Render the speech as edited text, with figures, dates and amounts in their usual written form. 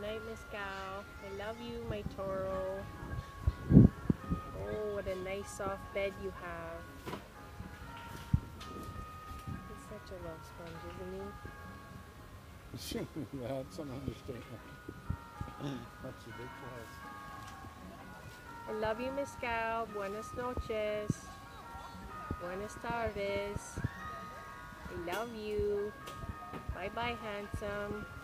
night, Mescal. I love you, my Toro. Oh, what a nice soft bed you have. He's such a love sponge, isn't he? That's an understatement. That's a big plus. I love you, Mescal. Buenas noches. Buenas tardes. I love you. Bye-bye, handsome.